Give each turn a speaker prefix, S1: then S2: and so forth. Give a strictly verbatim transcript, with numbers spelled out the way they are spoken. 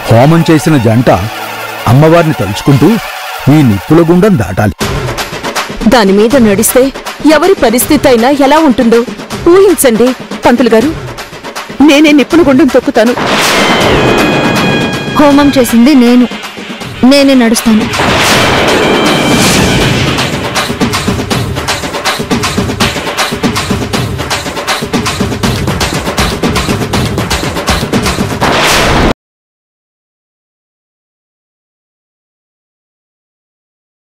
S1: హోమం చేసిన జంట అమ్మవారిని తలుచుకుంటూ ఈ నిప్పుల గుండం దాటాలి.
S2: దానిమీద నడిస్తే ఎవరి పరిస్థితి అయినా ఎలా ఉంటుందో ఊహించండి. పంతులు గారు, నేనే నిప్పుల గుండం తొక్కుతాను.
S3: హోమం చేసింది నేను, నేనే నడుస్తాను.